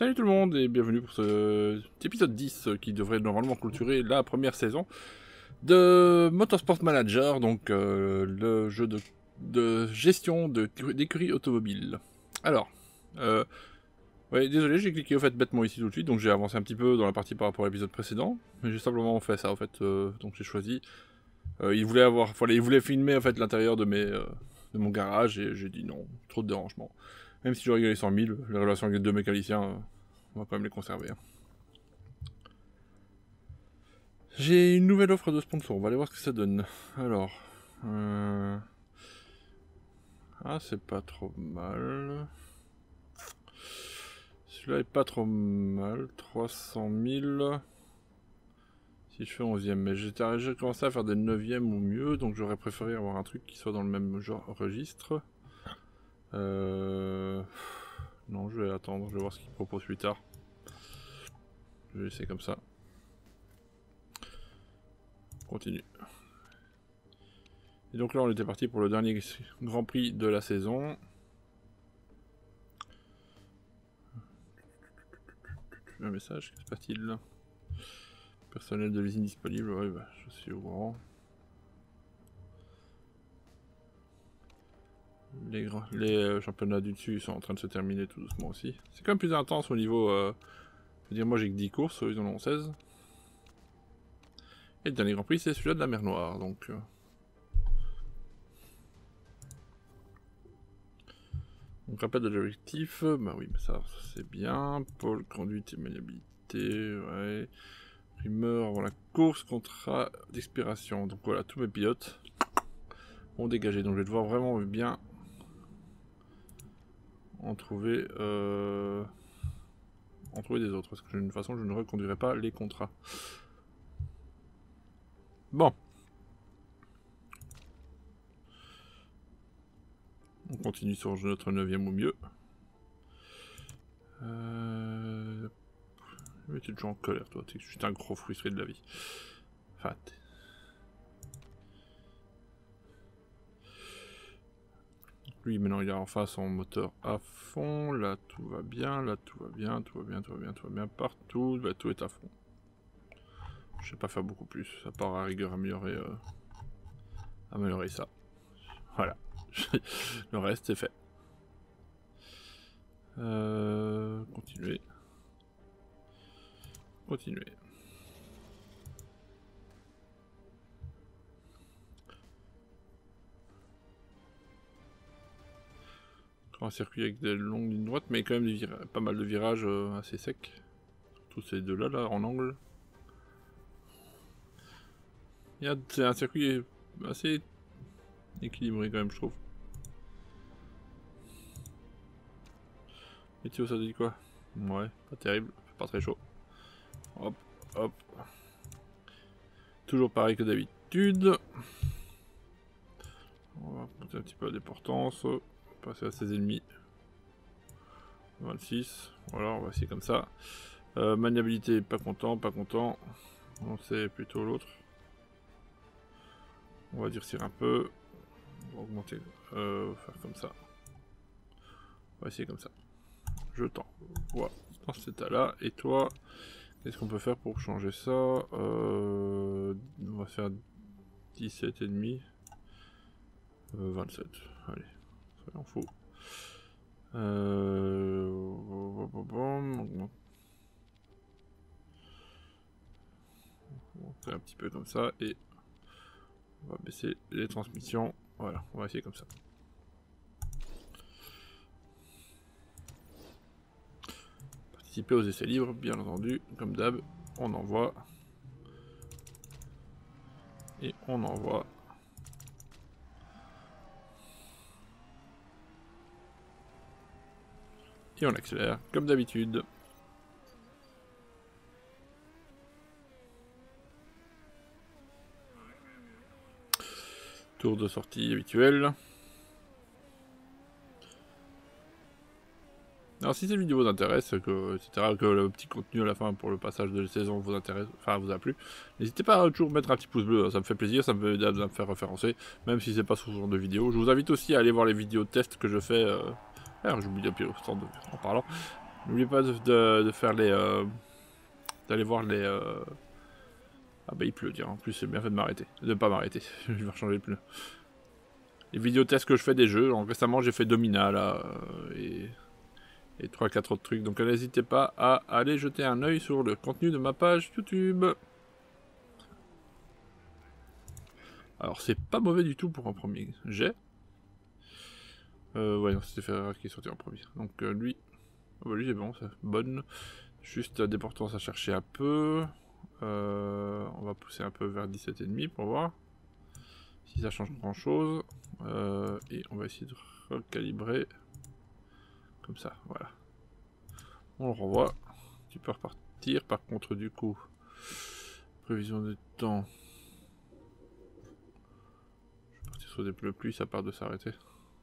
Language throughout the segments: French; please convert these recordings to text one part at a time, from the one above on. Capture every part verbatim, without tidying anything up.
Salut tout le monde et bienvenue pour ce cet épisode dix qui devrait normalement clôturer la première saison de Motorsport Manager, donc euh, le jeu de, de gestion de, d'écurie automobile. Alors, euh, ouais, désolé, j'ai cliqué au fait bêtement ici tout de suite, donc j'ai avancé un petit peu dans la partie par rapport à l'épisode précédent, mais j'ai simplement fait ça en fait, euh, donc j'ai choisi. Euh, il voulait avoir, enfin, il voulait filmer en fait l'intérieur de mes, euh, de mon garage et j'ai dit non, trop de dérangement. Même si j'aurais gagné cent mille, les relations avec les deux mécaniciens, euh, on va quand même les conserver. Hein. J'ai une nouvelle offre de sponsor, on va aller voir ce que ça donne. Alors, euh... ah c'est pas trop mal. Celui-là est pas trop mal, trois cent mille. Si je fais onzième, mais j'ai commencé à faire des neuvièmes ou mieux, donc j'aurais préféré avoir un truc qui soit dans le même genre registre. Euh... Non, je vais attendre, je vais voir ce qu'il propose plus tard. Je vais laisser comme ça. Continue. Et donc là, on était parti pour le dernier Grand Prix de la saison. Un message, que se passe-t-il? Personnel de l'usine disponible, ouais, bah, je suis au courant. Les, grands, les euh, championnats du dessus sont en train de se terminer tout doucement aussi. C'est quand même plus intense au niveau... Euh, je veux dire, moi j'ai que dix courses, ils en ont seize. Et le dernier Grand Prix, c'est celui-là de la mer Noire, donc... Euh... Donc rappel de l'objectif, bah oui, mais ça, ça c'est bien. Pôle, conduite et maniabilité, ouais. Primeur avant la course, contrat d'expiration. Donc voilà, tous mes pilotes ont dégagé. Donc je vais devoir vraiment bien en trouver, euh, en trouver des autres. Parce que de toute façon, je ne reconduirai pas les contrats. Bon. On continue sur notre neuvième ou mieux. Euh... Mais t'es toujours en colère, toi. T'es juste un gros frustré de la vie. Enfin, lui, maintenant, il a enfin son moteur à fond. Là, tout va bien. Là, tout va bien. Tout va bien, tout va bien, tout va bien. Partout, bah, tout est à fond. Je sais pas faire beaucoup plus. À part à rigueur améliorer, euh, améliorer ça. Voilà. Le reste, c'est fait. Euh, continuer. Continuer. Un circuit avec des longues lignes droites, mais quand même des pas mal de virages euh, assez secs. Tous ces deux-là, là, en angle. C'est un circuit assez équilibré quand même, je trouve. Météo, ça dit quoi? Ouais, pas terrible, pas très chaud. Hop, hop. Toujours pareil que d'habitude. On va monter un petit peu la déportance. Passer à ses ennemis. vingt-six. Voilà, on va essayer comme ça. Euh, maniabilité, pas content, pas content. C'est plutôt l'autre. On va durcir un peu. On va augmenter. Euh, faire comme ça. On va essayer comme ça. Je t'envoie dans cet état-là. Et toi, qu'est-ce qu'on peut faire pour changer ça? euh, On va faire dix-sept virgule cinq. Euh, vingt-sept. Allez, soyons fous. Euh... On va faire un petit peu comme ça et on va baisser les transmissions. Voilà, on va essayer comme ça. Participer aux essais libres, bien entendu, comme d'hab, on envoie. Et on envoie. Et on accélère, comme d'habitude. Tour de sortie habituel. Alors si cette vidéo vous intéresse, que, et cetera, que le petit contenu à la fin pour le passage de la saison vous intéresse, enfin vous a plu, n'hésitez pas à toujours mettre un petit pouce bleu, ça me fait plaisir, ça me, ça me fait référencer, même si c'est pas ce genre de vidéo. Je vous invite aussi à aller voir les vidéos de test que je fais, euh, alors j'oublie un peu en parlant, N'oubliez pas de, de, de faire les... Euh, d'aller voir les... Euh... Ah bah il pleut, dire. En plus c'est bien fait de m'arrêter. De pas m'arrêter. Je vais changer le pneu. Les vidéos tests que je fais des jeux. Donc, récemment j'ai fait Domina là. Euh, et... Et trois quatre autres trucs. Donc n'hésitez pas à aller jeter un oeil sur le contenu de ma page YouTube. Alors c'est pas mauvais du tout pour un premier jet. Euh, ouais, non, c'était Ferreira qui est sorti en premier. Donc euh, lui, oh, bah, lui c'est bon, c'est bonne. Juste euh, des portances à chercher un peu. Euh, on va pousser un peu vers dix-sept virgule cinq pour voir si ça change grand chose. Euh, et on va essayer de recalibrer comme ça, voilà. On le renvoie. Tu peux repartir. Par contre, du coup, prévision de temps. Je vais partir sur des pneus pluie, ça part de s'arrêter.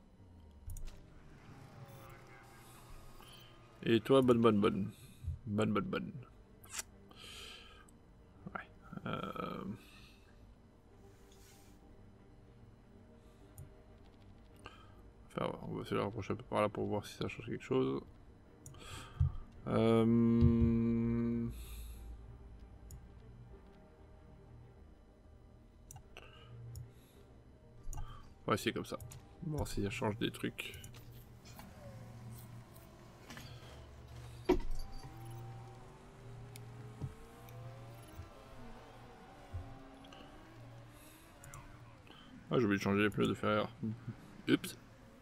Et toi, bonne, bonne, bonne. Bonne, bonne, bonne. Ouais. Euh... Enfin, on va essayer de rapprocher un peu par là pour voir si ça change quelque chose. Euh... On va essayer comme ça. On va voir si ça change des trucs. Ah, j'ai oublié de changer les pneus de Ferrari. Oups.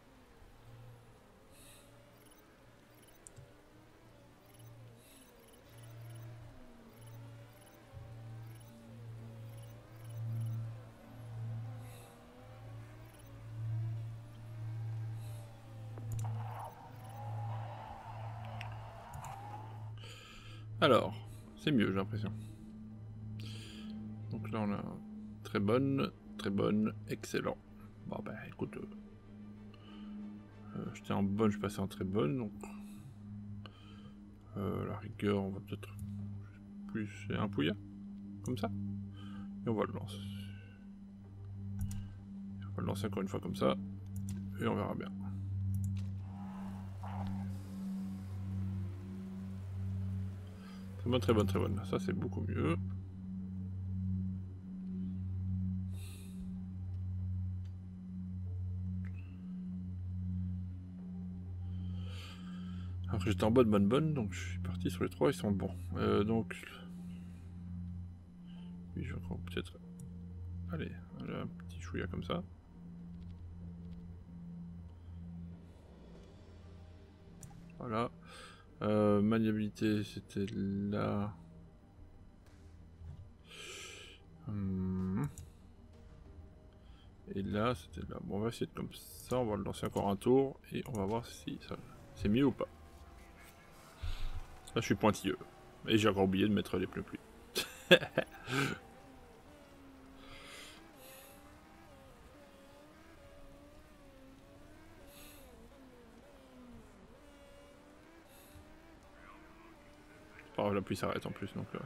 Alors, c'est mieux, j'ai l'impression. Donc là, on a très bonne, très bonne, excellent. Bon, bah écoute, euh, euh, j'étais en bonne, je suis passé en très bonne, donc euh, la rigueur, on va peut-être plus un pouillat, comme ça, et on va le lancer. On va le lancer encore une fois comme ça, et on verra bien. Très bonne, très bonne, très bonne. Ça, c'est beaucoup mieux. Après, j'étais en bonne, bonne, bonne, donc je suis parti sur les trois, ils sont bons. Euh, donc, oui, je vais encore peut-être. Allez, un petit chouïa comme ça. Voilà. Euh, maniabilité, c'était là. Hum. Et là, c'était là. Bon, on va essayer de comme ça. On va le lancer encore un tour et on va voir si ça c'est mieux ou pas. Là, je suis pointilleux. Et j'ai encore oublié de mettre les pneus pluie. Oh, la pluie s'arrête en plus, donc. Euh...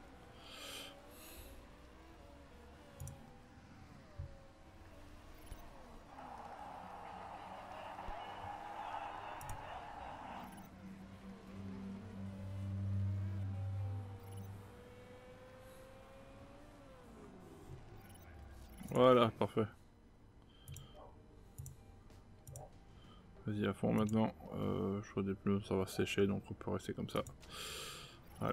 Voilà, parfait. Vas-y à fond maintenant. Euh, choix des pneus, ça va sécher, donc on peut rester comme ça. Voilà.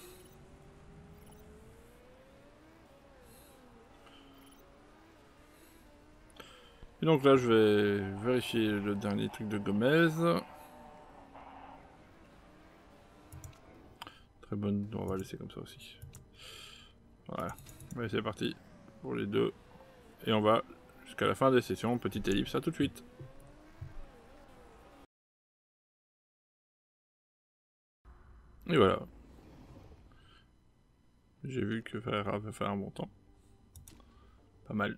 Et donc là, je vais vérifier le dernier truc de Gomez. Très bonne, on va laisser comme ça aussi. Voilà. Allez, c'est parti pour les deux. Et on va jusqu'à la fin des sessions. Petite ellipse, à tout de suite. Et voilà. J'ai vu que Ferreira va faire un bon temps. Pas mal.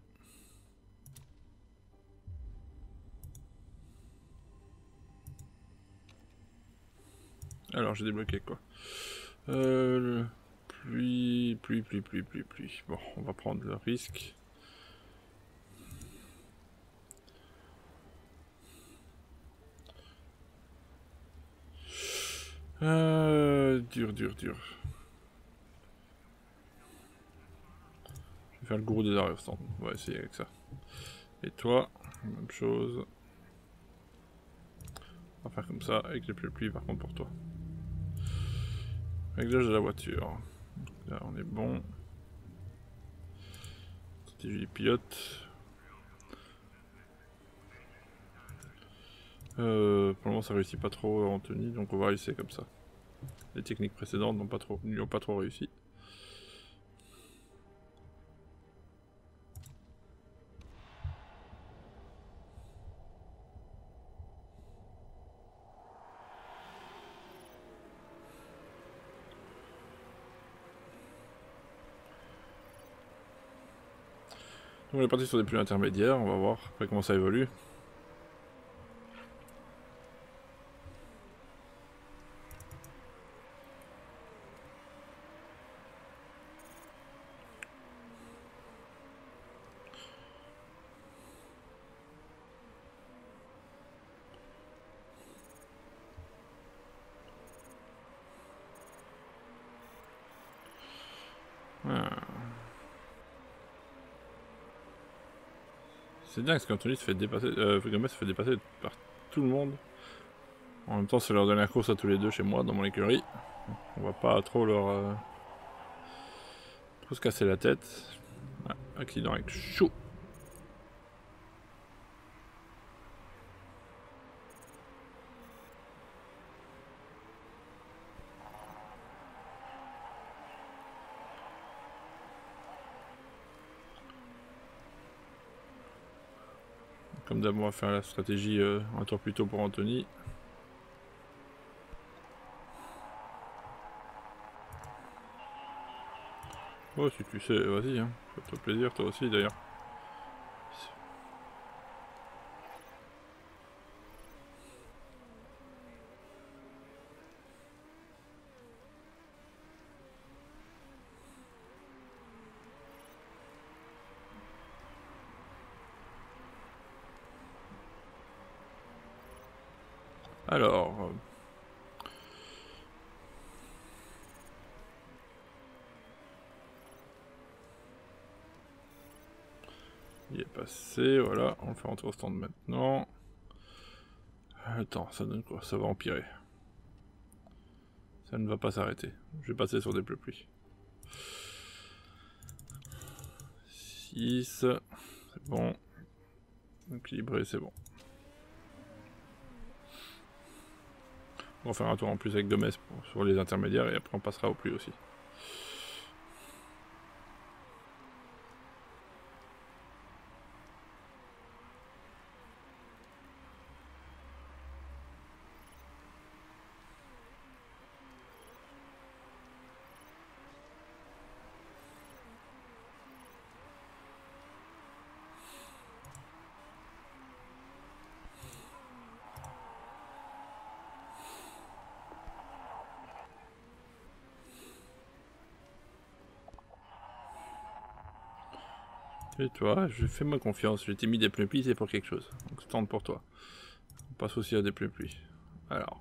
Alors j'ai débloqué quoi. Euh, pluie, pluie, pluie, pluie, pluie, pluie. Bon, on va prendre le risque. Euh, dur, dur, dur. Je vais faire le gourou des arrières stand. On va essayer avec ça. Et toi, même chose. On va faire comme ça, avec les pluies par contre pour toi. Réglage de la voiture. Donc là on est bon. Stratégie du pilote. Euh, pour le moment ça réussit pas trop Anthony, donc on va essayer comme ça. Les techniques précédentes n'ont pas trop, n'ont pas trop réussi. Donc on est parti sur des pluies intermédiaires, on va voir après comment ça évolue. Ah. C'est dingue parce qu'Anthony se fait dépasser, euh, Gomez se fait dépasser par tout le monde. En même temps c'est leur dernière course à tous les deux chez moi dans mon écurie. On va pas trop leur euh, trop se casser la tête. Ah, accident avec Chou. Comme d'hab, on va faire la stratégie euh, un tour plus tôt pour Anthony. Oh, si tu sais, vas-y, hein. Fais-toi plaisir, toi aussi d'ailleurs. Alors... Euh... Il est passé, voilà, on le fait rentrer au stand maintenant. Attends, ça donne quoi? Ça va empirer. Ça ne va pas s'arrêter. Je vais passer sur des pluies pluies. six, c'est bon. Équilibré, c'est bon. On va faire un tour en plus avec Gomez pour, sur les intermédiaires et après on passera au plus aussi. Et toi, je fais ma confiance, je t'ai mis des pluies pluies, c'est pour quelque chose. Donc stand pour toi. On passe aussi à des pluies pluies. Alors.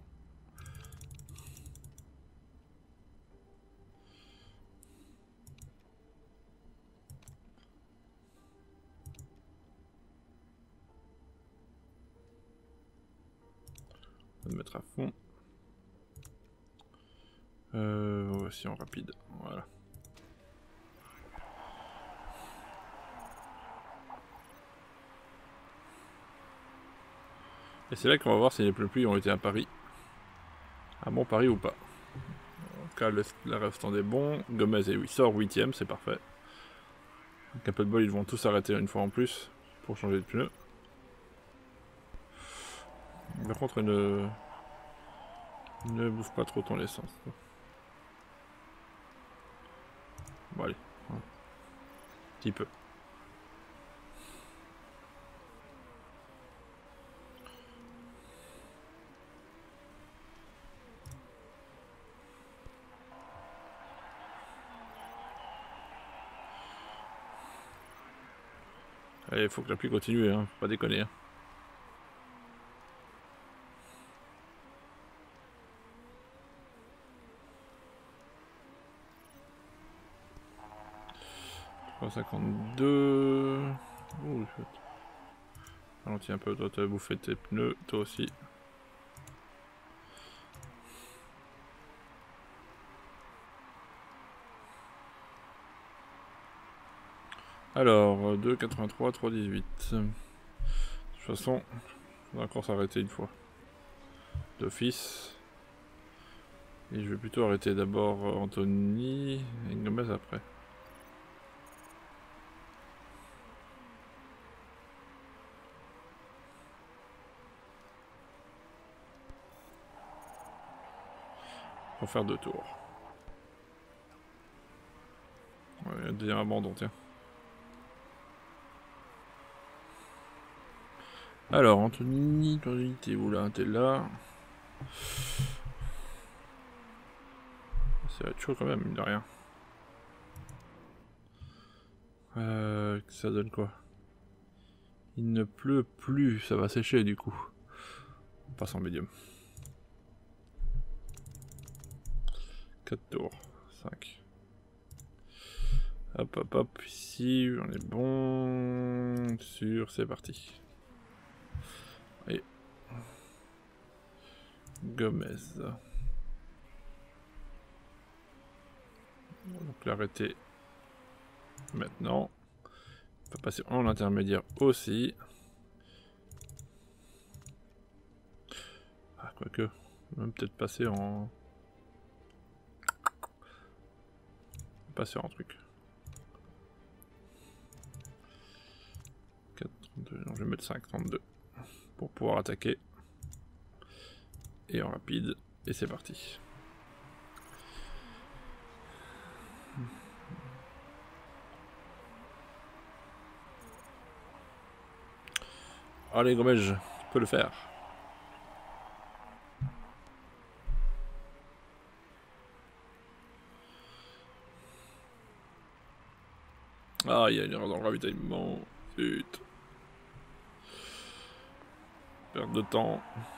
On va le mettre à fond. Euh, voici en rapide. Voilà. Et c'est là qu'on va voir si les pluies pluies ont été à Paris. À bon Paris ou pas. En tout cas, le, la reste est bon. Gomez est, sort huitième, c'est parfait. Avec un peu de bol, ils vont tous s'arrêter une fois en plus pour changer de pneu. Par contre, ne, ne bouffe pas trop ton essence. Bon, allez. Un petit peu. Allez, il faut que la pluie continue, hein. Faut pas déconner. Hein. trois cinquante-deux. Ouh, ralentis un peu, toi t'as bouffé tes pneus, toi aussi. Alors, deux quatre-vingt-trois, trois dix-huit. De toute façon, on va encore s'arrêter une fois. D'office. Et je vais plutôt arrêter d'abord Anthony et Gomez après. Pour faire deux tours. Ouais, deuxième abandon, tiens. Alors, Anthony, Anthony, t'es où là? T'es là. Ça va être chaud quand même, mine de rien. Euh, ça donne quoi? Il ne pleut plus, ça va sécher du coup. On passe en médium. quatre tours. cinq. Hop hop hop, ici, on est bon. Sûr, c'est parti. Et Gomez. Donc l'arrêter maintenant. On va passer en intermédiaire aussi. Ah, quoique, on va peut-être passer en... Passer en truc. quatre, trente-deux, non, je vais mettre cinq, trente-deux. Pour pouvoir attaquer. Et en rapide. Et c'est parti. Allez Gomez, tu peux le faire. Ah, il y a une erreur dans le ravitaillement. Zut. Perte de temps.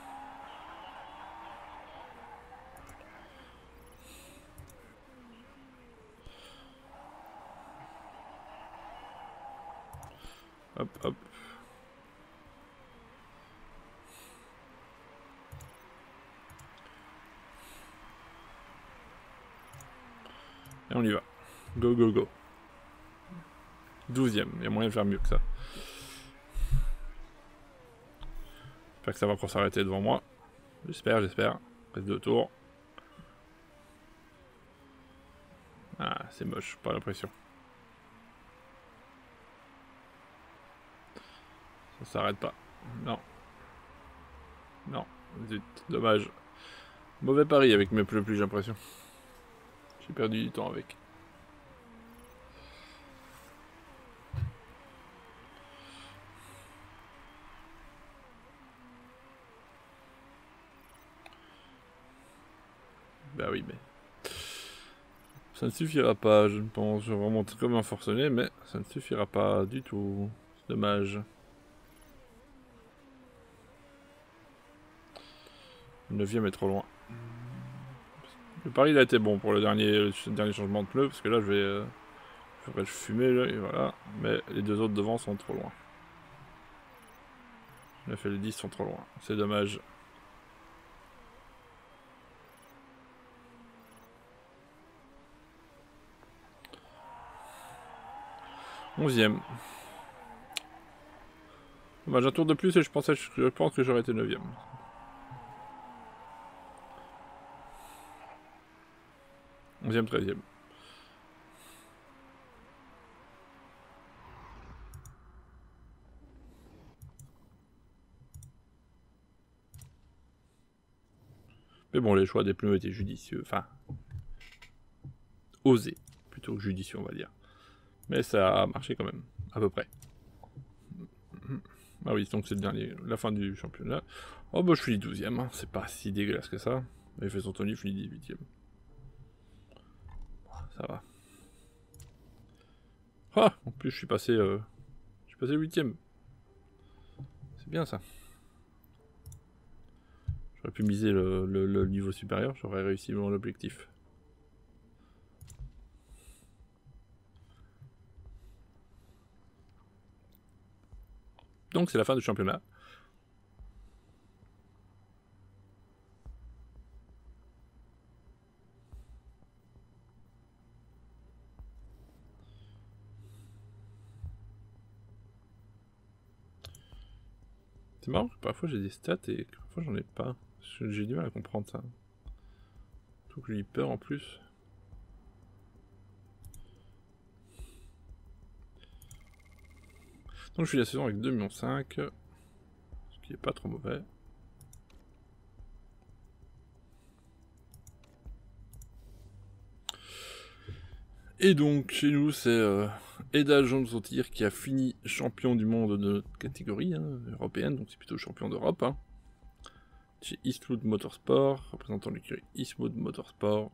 Hop, hop. Et on y va. Go, go, go. douzième, il y a moyen de faire mieux que ça. J'espère que ça va encore s'arrêter devant moi. J'espère, j'espère. Reste deux tours. Ah, c'est moche, pas l'impression. Ça s'arrête pas. Non. Non. Zut, dommage. Mauvais pari avec mes plus plus j'ai l'impression. J'ai perdu du temps avec. Bah oui, mais... Ça ne suffira pas, je ne pense. Je remonte comme un forcené, mais ça ne suffira pas du tout. C'est dommage. Le neuvième est trop loin. Le pari il a été bon pour le dernier, le dernier changement de pneu, parce que là je vais... Euh, je ferai le fumer, là, et voilà. Mais les deux autres devant sont trop loin. Le neuf et le dix sont trop loin. C'est dommage. onzième. Bah, j'ai un tour de plus et je pensais, je pense que j'aurais été neuvième. onzième, treizième. Mais bon, les choix des pneus étaient judicieux. Enfin, osés, plutôt que judicieux, on va dire. Mais ça a marché quand même, à peu près. Ah oui, donc c'est le dernier, la fin du championnat. Oh bah je finis douzième, hein. C'est pas si dégueulasse que ça. Et fait son Tony, finit dix-huitième. Ça va. Ah, en plus je suis passé, euh, je suis passé huitième. C'est bien ça. J'aurais pu miser le, le, le niveau supérieur, j'aurais réussi mon objectif. Donc c'est la fin du championnat. C'est marrant que parfois j'ai des stats et que parfois j'en ai pas. J'ai du mal à comprendre ça. Surtout que j'ai eu peur en plus. Donc je suis la saison avec deux virgule cinq millions, ce qui est pas trop mauvais. Et donc chez nous c'est euh, Eda Jones au tir qui a fini champion du monde de notre catégorie hein, européenne, donc c'est plutôt champion d'Europe. Hein. Chez Eastwood Motorsport, représentant l'écurie Eastwood Motorsport.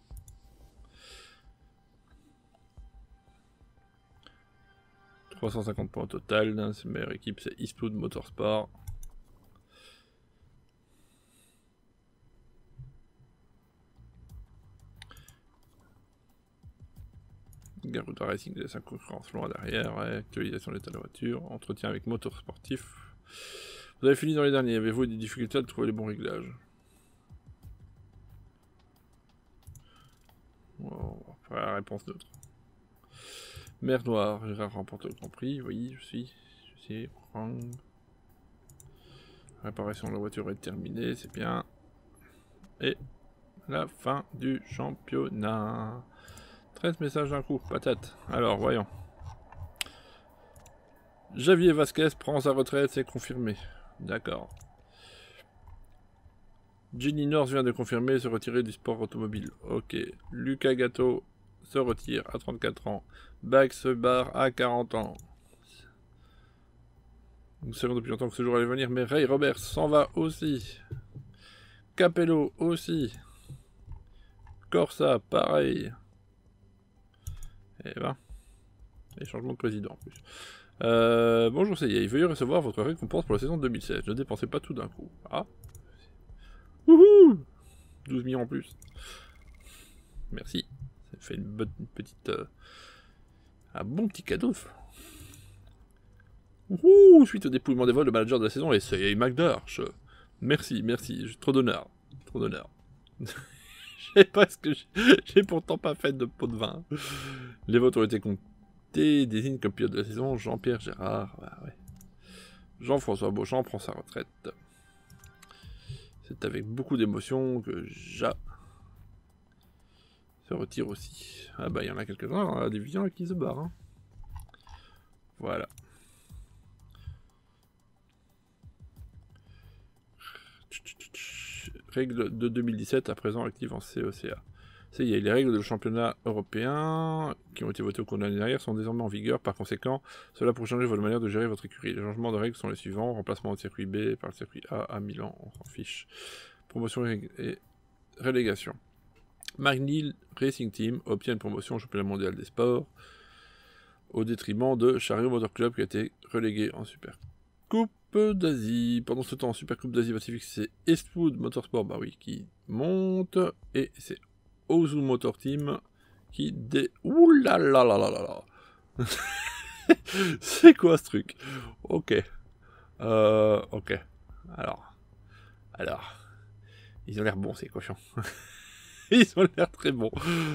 trois cent cinquante points au total, hein, c'est meilleure équipe, c'est Eastwood Motorsport. Garuda Racing laisse un concurrence loin derrière, ouais, actualisation de l'état de la voiture, entretien avec moteur sportif. Vous avez fini dans les derniers, avez-vous des difficultés à trouver les bons réglages? Oh, la réponse neutre. Mer Noire, Gérard remporte le Grand Prix, oui, je suis, je suis, réparation de la voiture est terminée, c'est bien. Et la fin du championnat. treize messages d'un coup, patate. Alors, voyons. Javier Vasquez prend sa retraite, c'est confirmé. D'accord. Jenny North vient de confirmer se retirer du sport automobile. Ok. Lucas Gatto se retire à trente-quatre ans. Bag se barre à quarante ans. Nous savons depuis longtemps que ce jour allait venir, mais Ray Roberts s'en va aussi. Capello aussi. Corsa, pareil. Et ben. Et changement de président en plus. Euh, bonjour, c'est Yay. Veuillez recevoir votre récompense pour la saison deux mille seize. Ne dépensez pas tout d'un coup. Ah. Wouhou douze millions en plus. Merci. Ça fait une, bonne, une petite... Euh, un bon petit cadeau. Wouhou suite au dépouillement des vols, le manager de la saison est c'est McDarch. Merci, merci. J'ai trop d'honneur. Trop d'honneur. Je sais pas ce que j'ai pourtant pas fait de pot de vin. Les votes ont été comptés. Désigne comme pilote de la saison Jean-Pierre Gérard. Bah ouais. Jean-François Beauchamp prend sa retraite. C'est avec beaucoup d'émotion que Ja se retire aussi. Ah bah il y en a quelques-uns dans la division qui se barrent. Hein. Voilà. Règles de deux mille dix-sept à présent actives en C E C A. C'est, il y a les règles de championnat européen qui ont été votées au cours de l'année dernière sont désormais en vigueur. Par conséquent, cela pour changer votre manière de gérer votre écurie. Les changements de règles sont les suivants. Remplacement au circuit B par le circuit A à Milan, on s'en fiche. Promotion et relégation. McNeil Racing Team obtient une promotion au championnat mondial des sports au détriment de Chariot Motor Club qui a été relégué en Super Coupe d'Asie. Pendant ce temps, en Super Coupe d'Asie Pacifique, c'est Eastwood Motorsport, bah oui, qui monte et c'est Ozu Motor Team qui dé... Ouh là là là là là là. C'est quoi ce truc? Ok. Euh, ok. Alors. Alors. Ils ont l'air bons ces cochons. Ils ont l'air très bons.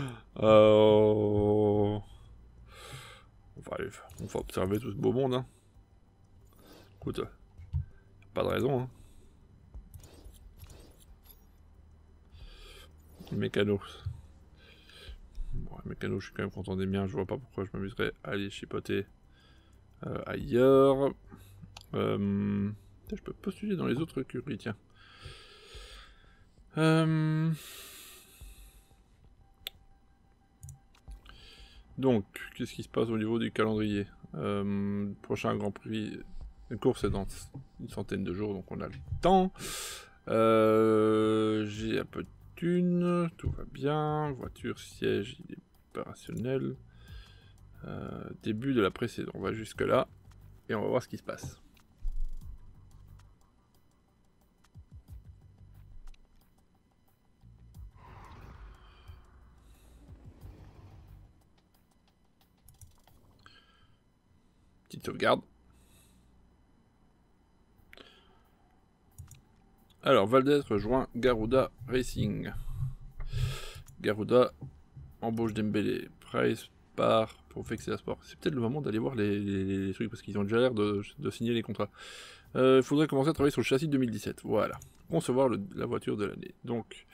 Euh... On va, aller... On va observer tout ce beau monde. Hein. Écoute, pas de raison. Hein. Mécano. Bon, mécano, je suis quand même content des miens. Je vois pas pourquoi je m'amuserais à aller chipoter euh, ailleurs. Euh... Je peux postuler dans les autres écuries, tiens. Euh... Donc, qu'est-ce qui se passe au niveau du calendrier? euh, Prochain Grand Prix, la course est dans une centaine de jours, donc on a le temps. Euh, J'ai un peu de thunes, tout va bien. Voiture, siège, il est opérationnel. Euh, début de la pré-saison, on va jusque là et on va voir ce qui se passe. Petite sauvegarde. Alors, Valdez rejoint Garuda Racing. Garuda embauche Dembélé. Price part pour Vexella Sport. C'est peut-être le moment d'aller voir les, les, les trucs parce qu'ils ont déjà l'air de, de signer les contrats. Il euh, faudrait commencer à travailler sur le châssis deux mille dix-sept. Voilà. Concevoir le, la voiture de l'année. Donc,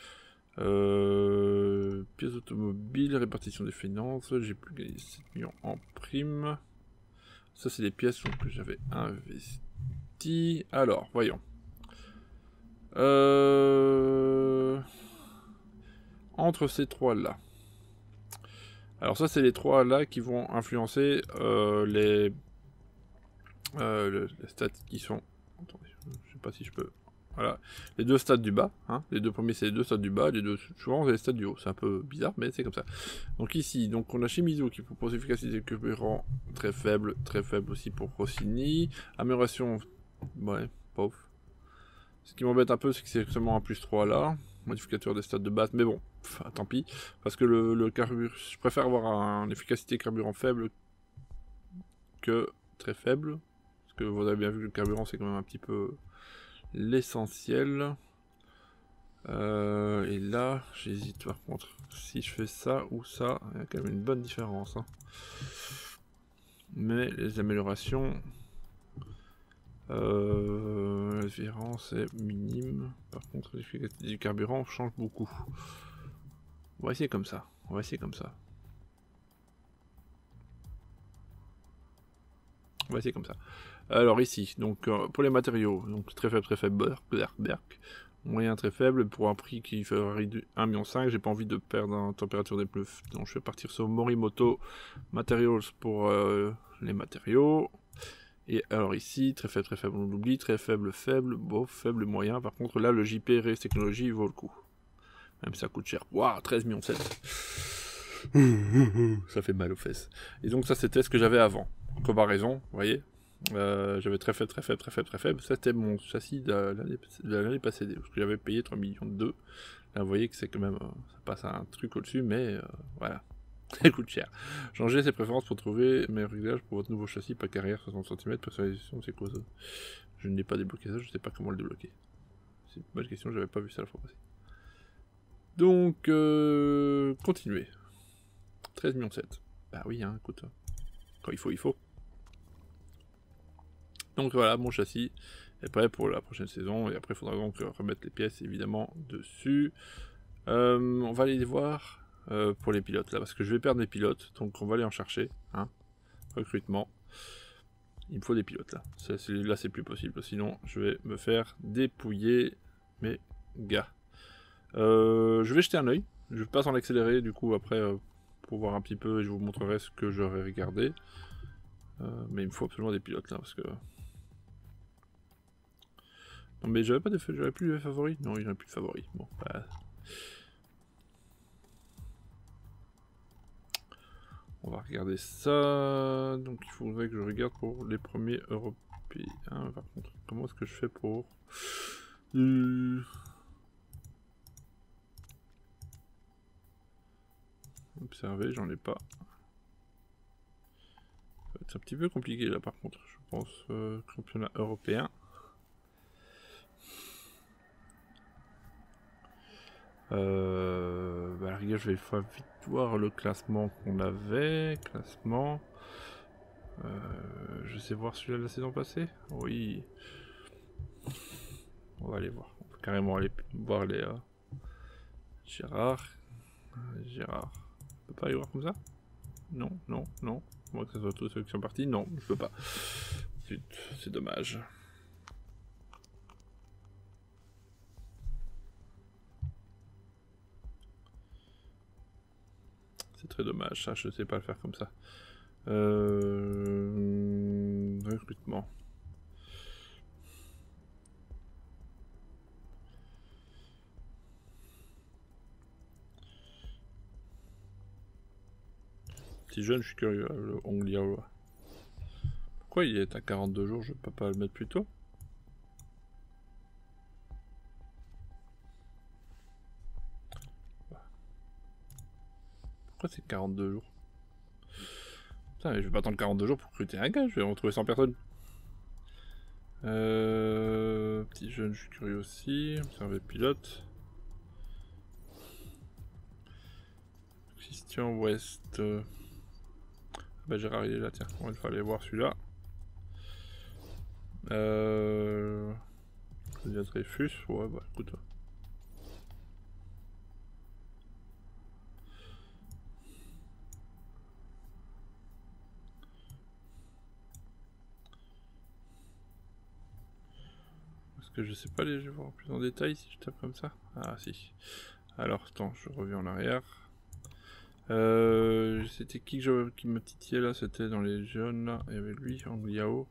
euh, pièces automobiles, répartition des finances. J'ai pu gagner sept millions en prime. Ça, c'est des pièces que j'avais investies. Alors, voyons. Euh... Entre ces trois-là. Alors ça, c'est les trois-là qui vont influencer euh, les... Euh, le, les stats qui sont... Attendez, je sais pas si je peux... Voilà. Les deux stats du bas. Hein. Les deux premiers, c'est les deux stats du bas. Les deux suivants, c'est les stats du haut. C'est un peu bizarre, mais c'est comme ça. Donc ici, donc on a Shimizu qui propose efficacité de carburant très faible. Très faible aussi pour Rossini. Amélioration... Ouais, pauvre. Ce qui m'embête un peu, c'est que c'est seulement un plus trois là. Modificateur des stats de base, mais bon, pff, tant pis. Parce que le, le carburant, je préfère avoir un, une efficacité carburant faible que très faible. Parce que vous avez bien vu que le carburant, c'est quand même un petit peu l'essentiel. Euh, et là, j'hésite par contre. Si je fais ça ou ça, il y a quand même une bonne différence. Hein. Mais les améliorations... Euh, la différence est minime. Par contre, l'efficacité du carburant change beaucoup. On va essayer comme ça. On va essayer comme ça. On va essayer comme ça. Alors ici, donc euh, pour les matériaux, donc très faible, très faible, berk, berk. Moyen très faible pour un prix qui fait un virgule cinq million. J'ai pas envie de perdre en température des pneus. Donc je vais partir sur Morimoto Materials pour euh, les matériaux. Et alors ici, très faible, très faible, on l'oublie, très faible, faible, beau, faible, moyen. Par contre, là, le J P Race Technology vaut le coup. Même ça coûte cher. Waouh, treize millions sept. Ça fait mal aux fesses. Et donc ça, c'était ce que j'avais avant. Comparaison, vous voyez. Euh, j'avais très faible, très faible, très faible, très faible. C'était mon châssis de l'année passée. Parce que j'avais payé trois millions deux. Là, vous voyez que c'est quand même... Euh, ça passe à un truc au-dessus, mais euh, voilà. Ça coûte cher. Changez ses préférences pour trouver meilleur réglage pour votre nouveau châssis, pas carrière soixante centimètres, personnalisation, c'est quoi ça? Je n'ai pas débloqué ça, je sais pas comment le débloquer. C'est une bonne question, j'avais pas vu ça la fois passée. Donc, euh, continuez. treize millions sept. Bah oui, hein, écoute. Quand il faut, il faut. Donc voilà, mon châssis est prêt pour la prochaine saison, et après il faudra donc remettre les pièces évidemment dessus. Euh, on va aller les voir. Euh, pour les pilotes là, parce que je vais perdre les pilotes, donc on va aller en chercher, hein. Recrutement, il me faut des pilotes là, ça, là c'est plus possible, sinon je vais me faire dépouiller mes gars. Euh, je vais jeter un oeil, je passe en accéléré du coup après euh, pour voir un petit peu et je vous montrerai ce que j'aurais regardé, euh, mais il me faut absolument des pilotes là, parce que... Non mais j'avais pas de j'avais plus de favoris, non il n'y a plus de favoris, bon bah... On va regarder ça. Donc il faudrait que je regarde pour les premiers européens. Par contre, comment est-ce que je fais pour... Euh... Observer, j'en ai pas. C'est un petit peu compliqué là par contre, je pense. Euh, championnat européen. Euh, bah, regarde, je vais vite voir le classement qu'on avait. Classement. Euh, je sais voir celui-là de la saison passée. Oui. On va aller voir. On peut carrément aller voir les euh, Gérard. Gérard. Je peux pas aller voir comme ça? Non, non, non. Moi que ce soit tous ceux qui sont partis. Non, je peux pas. C'est dommage. C'est très dommage, ça, je sais pas le faire comme ça. Euh... Recrutement. Si jeune, je suis curieux, le Ongliao. Pourquoi il est à quarante-deux jours, je peux pas le mettre plus tôt? Pourquoi c'est quarante-deux jours? Putain, mais je vais pas attendre quarante-deux jours pour recruter un gars, je vais retrouver cent personnes. Euh, petit jeune, je suis curieux aussi. Observer pilote. Christian West. Euh... Bah, Gérard il est là, tiens, on va aller voir celui-là. Euh... Claudia Dreyfus, ouais, bah écoute. Parce que je sais pas les voir plus en détail si je tape comme ça. Ah si. Alors attends, je reviens en arrière. Euh, C'était qui que je, qui me titillait là? C'était dans les jeunes là. Il y avait lui, Angliao.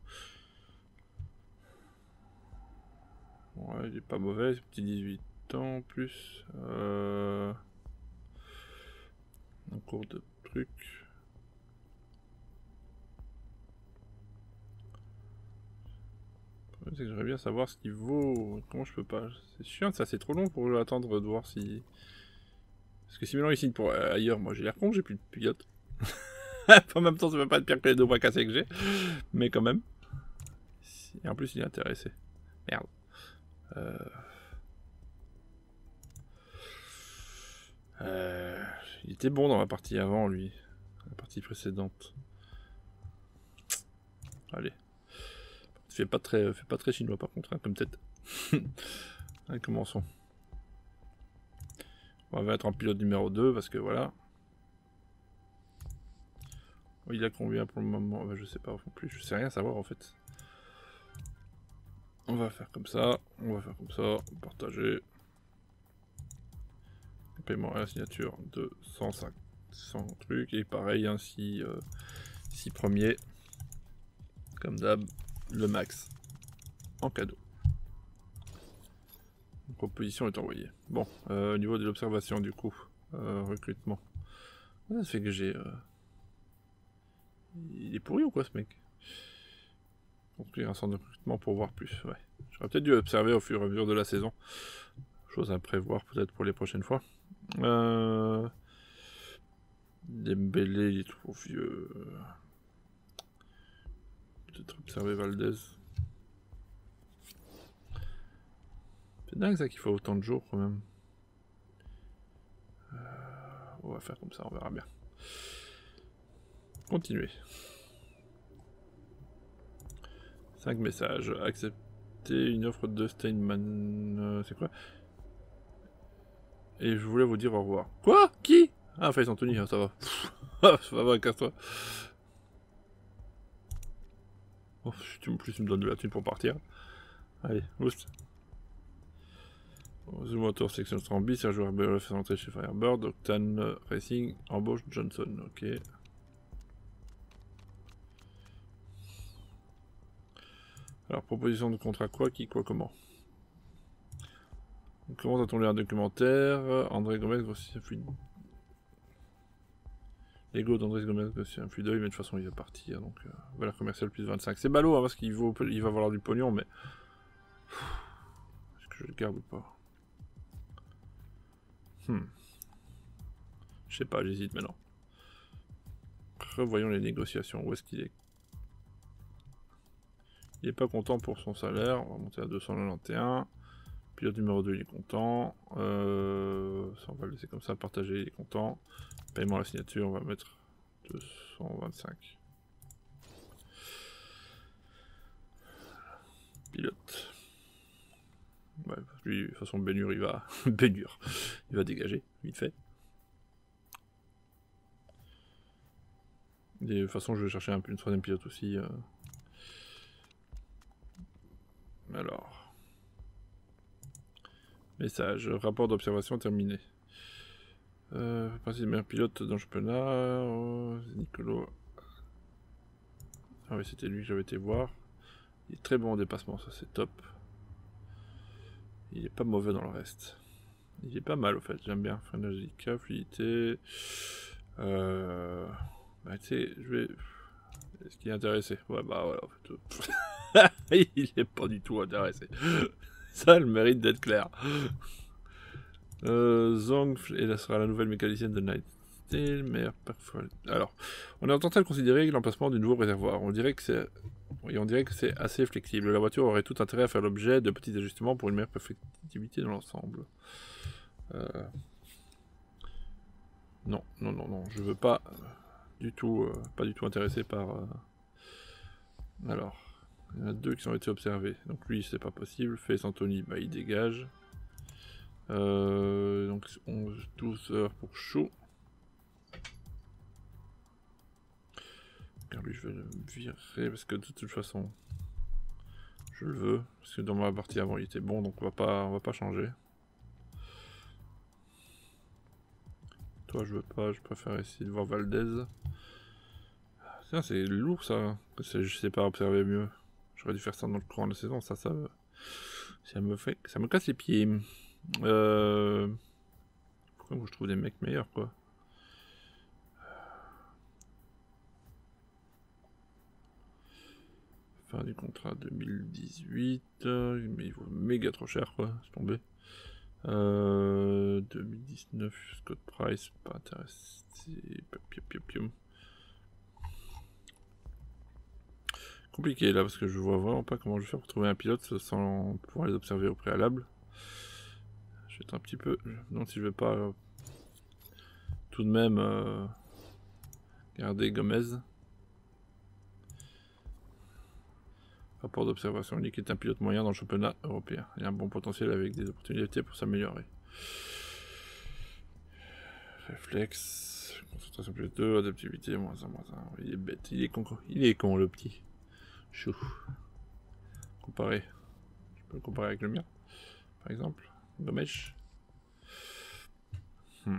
Ouais, il est pas mauvais, petit dix-huit ans plus. Euh... En cours de truc. C'est que j'aimerais bien savoir ce qu'il vaut. Comment je peux pas? C'est chiant, ça c'est trop long pour attendre de voir si. Parce que si maintenant il signe pour euh, ailleurs, moi j'ai l'air con, j'ai plus de pilote. En même temps, ça peut pas être pire que les deux bras cassés que j'ai. Mais quand même. Et en plus, il est intéressé. Merde. Euh... Euh... Il était bon dans la partie avant, lui. La partie précédente. Allez. Fait pas très, fait pas très chinois par contre, hein, comme tête. Allez, commençons. On va mettre en pilote numéro deux parce que voilà. Il a combien pour le moment? Bah, je sais pas non plus, je sais rien savoir en fait. On va faire comme ça, on va faire comme ça, partager. Paiement à la signature de cent cinq, cent trucs, et pareil, hein, si, euh, si premier, comme d'hab, le max en cadeau. La proposition est envoyée. Bon, euh, au niveau de l'observation du coup, euh, recrutement. Ça fait que j'ai... Euh... Il est pourri ou quoi ce mec? Construire un centre de recrutement pour voir plus, ouais. J'aurais peut-être dû observer au fur et à mesure de la saison. Chose à prévoir peut-être pour les prochaines fois. Euh... Dembélé, il est trop vieux. Peut-être observer Valdez. C'est dingue ça qu'il faut autant de jours quand même. Euh... On va faire comme ça, on verra bien. Continuer. cinq messages. Accepter une offre de Steinman. Euh, c'est quoi? Et je voulais vous dire au revoir. Quoi? Qui? Ah, Faith Anthony, ça va. Ça va, casse-toi. Oh, tu me plus, tu me donnes de la thune pour partir. Allez, boost. The Motor Section Stramby, c'est un joueur B L F entré chez Firebird. Octane Racing, embauche Johnson, ok. Alors, proposition de contrat quoi, qui, quoi, comment? Comment a-t-on lu un documentaire? André Gomez, grossit un fluide. L'ego d'André Gomez, grossit un fluide d'œil, mais de toute façon, il va partir. Donc, euh, valeur commerciale plus vingt-cinq. C'est ballot, hein, parce qu'il vaut, il va valoir du pognon, mais. Est-ce que je le garde ou pas? Hmm. Je sais pas, j'hésite maintenant. Revoyons les négociations. Où est-ce qu'il est? Il est pas content pour son salaire. On va monter à deux cent quatre-vingt-onze. Pilote numéro deux, il est content. Euh, ça, on va le laisser comme ça. Partager, il est content. Paiement à la signature, on va mettre deux cent vingt-cinq. Pilote. Ouais, lui, de toute façon, Bénur, il va. Bénur. Il va dégager, vite fait. Et de toute façon, je vais chercher un peu une troisième pilote aussi. Euh... Alors. Message. Rapport d'observation terminé. Euh, passer le meilleur pilote dans le championnat. Oh, Nicolo. Ah oui, c'était lui que j'avais été voir. Il est très bon en dépassement, ça c'est top. Il est pas mauvais dans le reste. Il est pas mal au fait, j'aime bien. Freinage délicat, fluidité. Euh... Bah tu sais, je vais... Est-ce qu'il est intéressé? Ouais bah voilà, en fait. Il est pas du tout intéressé. Ça a le mérite d'être clair. Euh, Zong, et là sera la nouvelle mécanicienne de Night tester le meilleur parfois. Alors, on est en train de considérer l'emplacement du nouveau réservoir. On dirait que c'est, oui, on dirait que c'est assez flexible. La voiture aurait tout intérêt à faire l'objet de petits ajustements pour une meilleure perfectibilité dans l'ensemble. Euh... Non, non, non, non, je veux pas euh, du tout, euh, pas du tout intéressé par. Euh... Alors, il y en a deux qui ont été observés. Donc lui, c'est pas possible. Face Anthony, bah il dégage. Euh, donc onze douze heures pour Chou. Car lui je vais le virer parce que de toute façon je le veux. Parce que dans ma partie avant il était bon donc on va pas on va pas changer. Toi je veux pas, je préfère essayer de voir Valdez. Tiens c'est lourd ça, je sais pas observer mieux. J'aurais dû faire ça dans le courant de la saison, ça ça, ça me fait. Ça me casse les pieds. Euh... Pourquoi je trouve des mecs meilleurs quoi. Fin du contrat deux mille dix-huit, mais il vaut méga trop cher quoi, c'est tombé. Euh, deux mille dix-neuf, Scott Price, pas intéressé. Compliqué là parce que je vois vraiment pas comment je vais faire pour trouver un pilote sans pouvoir les observer au préalable. Je vais être un petit peu. Non, si je vais pas euh, tout de même euh, garder Gomez. Rapport d'observation unique est un pilote moyen dans le championnat européen. Il a un bon potentiel avec des opportunités pour s'améliorer. Réflexe, concentration plus deux, adaptivité, moins un, moins un. Il est bête, il est con, il est con le petit. Chou. Comparé. Je peux le comparer avec le mien, par exemple. Dommage. Hmm.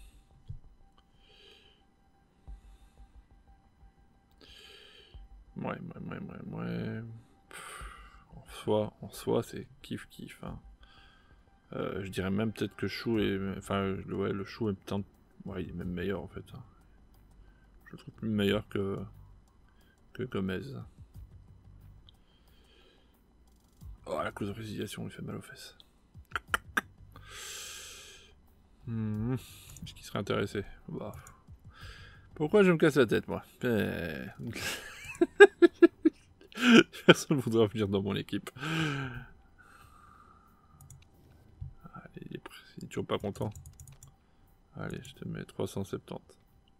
Ouais, ouais, ouais, ouais, ouais. En soi, en soi, c'est kiff kiff. Hein. Euh, je dirais même peut-être que Chou est, enfin, le, ouais, le Chou est peut-être, ouais, il est même meilleur en fait. Hein. Je le trouve plus meilleur que que Gomez. Oh, la clause de résiliation lui fait mal aux fesses. Mmh. Est-ce qu'il serait intéressé? Bah. Pourquoi je me casse la tête, moi? Personne ne voudra venir dans mon équipe. Allez, il est, il est toujours pas content. Allez, je te mets trois cent soixante-dix.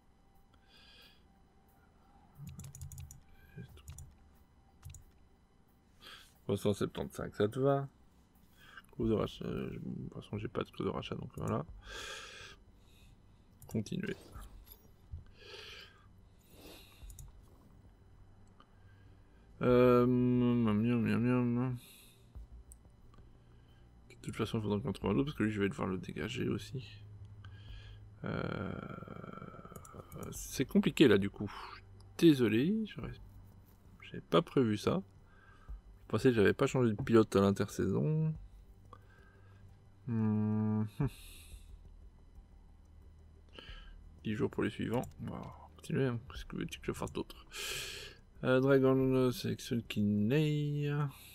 trois cent soixante-quinze, ça te va? Clause de rachat. De toute façon, j'ai pas de clause de rachat, donc voilà. Continuer. Euh, miam, miam, miam. De toute façon, il faudra qu'on trouve un autre parce que lui, je vais devoir le dégager aussi. Euh... C'est compliqué là, du coup. Désolé, j'avais pas prévu ça. Je pensais que j'avais pas changé de pilote à l'intersaison. Mmh. dix jours pour les suivants. On va continuer. Hein. Qu'est-ce que veux-tu que je fasse d'autre? euh, Dragon sélectionne Kinney.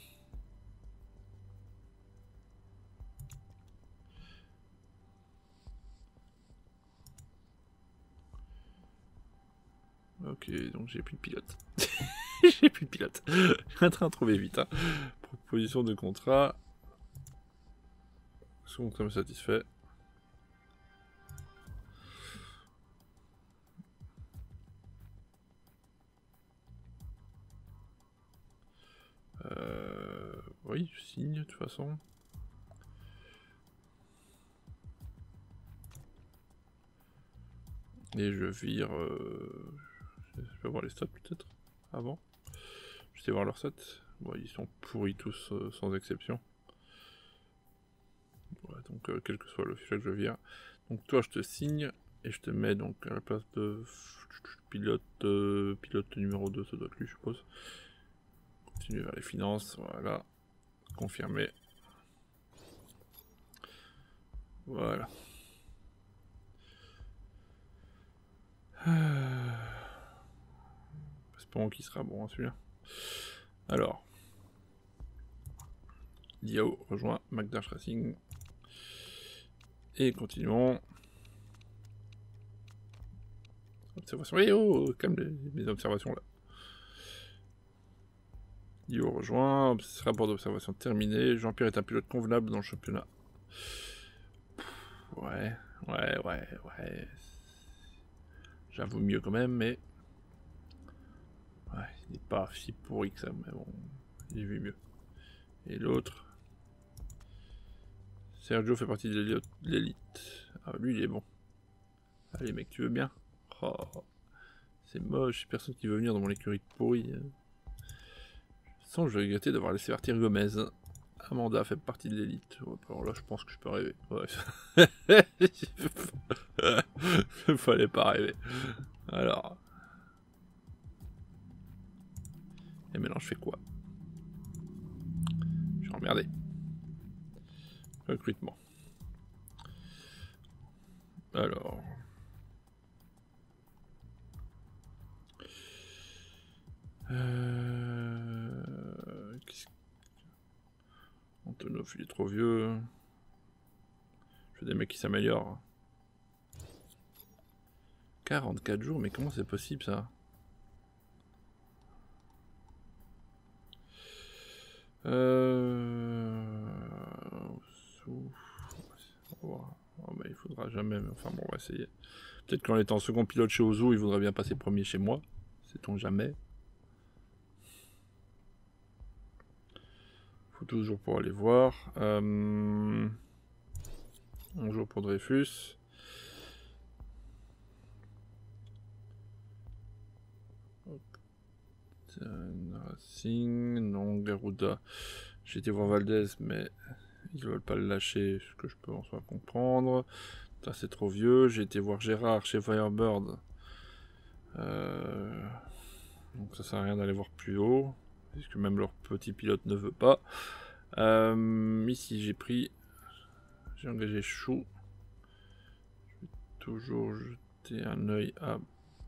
Ok, donc j'ai plus de pilote. J'ai plus de pilote. Un train à trouver vite. Hein. Proposition de contrat. Second contrat me satisfait. Euh, oui, je signe de toute façon. Et je vire. Euh, je peux voir les stats peut-être avant. Je sais voir leurs stats. Bon, ils sont pourris tous euh, sans exception. Ouais, donc euh, quel que soit le fichier que je vire. Donc toi, je te signe et je te mets donc à la place de pilote, euh, pilote numéro deux, ça doit être lui, je suppose. Continuer vers les finances, voilà. Confirmer. Voilà. Espérons qu'il sera bon celui-là. Alors. Liao rejoint McDash Racing. Et continuons. Observation. Eh oh, calme les, mes observations là. Io rejoint. Rapport d'observation terminé. Jean-Pierre est un pilote convenable dans le championnat. Ouais, ouais, ouais, ouais. J'avoue mieux quand même, mais... Ouais, il n'est pas si pourri que ça, mais bon, j'ai vu mieux. Et l'autre... Sergio fait partie de l'élite. Ah, lui, il est bon. Allez, mec, tu veux bien? Oh, c'est moche, personne qui veut venir dans mon écurie pourrie. Je sens que je vais regretter d'avoir laissé partir Gomez. Amanda fait partie de l'élite. Ouais, alors là, je pense que je peux rêver. Ouais. Il fallait pas rêver. Alors. Et maintenant, je fais quoi? Je suis emmerdé. Recrutement. Alors. Euh... Antonov, il est trop vieux. Je veux des mecs qui s'améliorent. quarante-quatre jours, mais comment c'est possible ça? Euh... Oh, bah, il faudra jamais, mais enfin bon, on va essayer. Peut-être qu'en étant second pilote chez Ozu, il voudrait bien passer premier chez moi. Sait-on jamais. Faut toujours pour aller voir. Euh... Bonjour pour Dreyfus. Racing, non, Garuda. J'ai été voir Valdez, mais ils veulent pas le lâcher, ce que je peux en soi comprendre. Ça c'est trop vieux. J'ai été voir Gérard chez Firebird. Euh... Donc ça sert à rien d'aller voir plus haut, puisque même leur petit pilote ne veut pas. Euh... Ici j'ai pris... J'ai engagé Chou. Je vais toujours jeter un œil à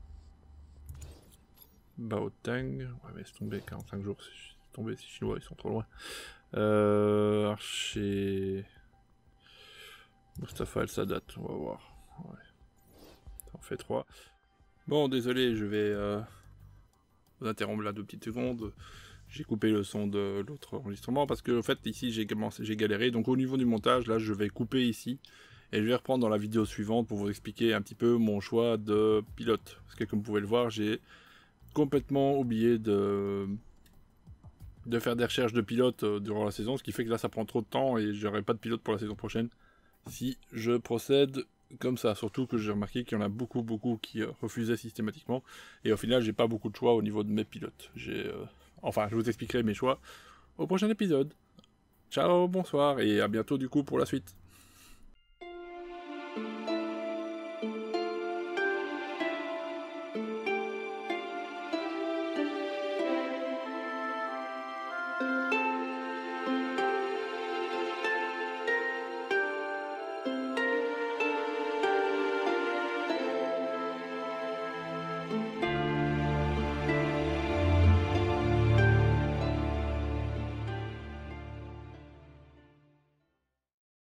Baoteng. Ouais mais c'est tombé, quarante-cinq jours, c'est tombé, ces Chinois ils sont trop loin. Euh, Archer... Mustafa El Sadat, on va voir. Ouais. Ça en fait trois. Bon, désolé, je vais euh, vous interrompre là deux petites secondes. J'ai coupé le son de l'autre enregistrement parce que, en fait, ici j'ai commencé, j'ai galéré. Donc, au niveau du montage, là, je vais couper ici et je vais reprendre dans la vidéo suivante pour vous expliquer un petit peu mon choix de pilote. Parce que, comme vous pouvez le voir, j'ai complètement oublié de. de faire des recherches de pilotes durant la saison, ce qui fait que là ça prend trop de temps et j'aurai pas de pilote pour la saison prochaine si je procède comme ça, surtout que j'ai remarqué qu'il y en a beaucoup beaucoup qui refusaient systématiquement et au final j'ai pas beaucoup de choix au niveau de mes pilotes. J'ai euh... enfin je vous expliquerai mes choix au prochain épisode. Ciao, bonsoir et à bientôt du coup pour la suite.